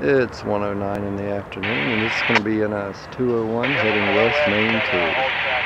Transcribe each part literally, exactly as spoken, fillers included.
It's one oh nine in the afternoon, and this is going to be N S two oh one heading west, Main two.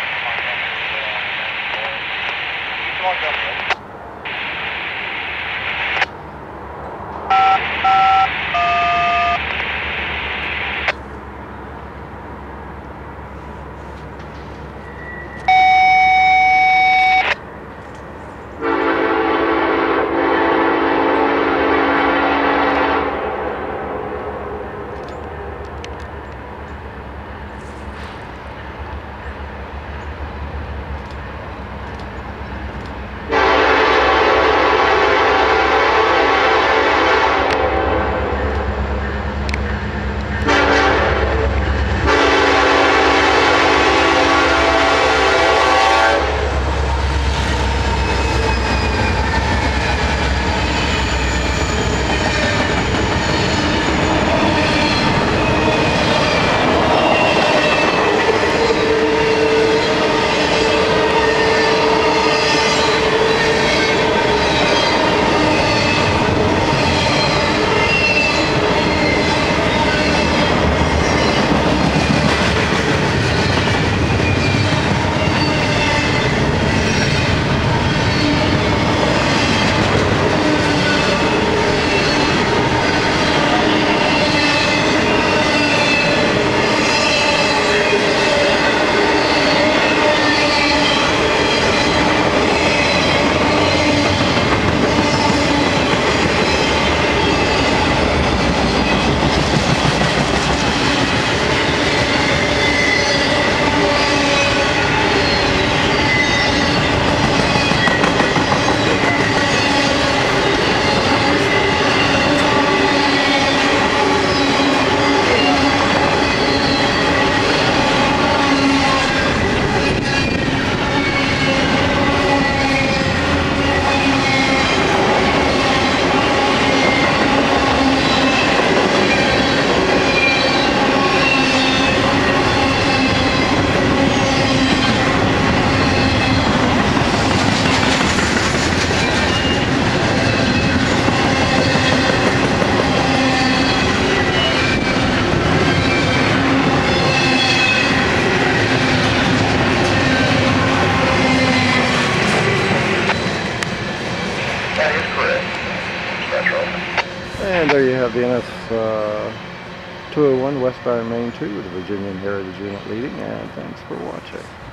And there you have the N S uh, two oh one westbound Main two with the Virginian Heritage Unit leading, and thanks for watching.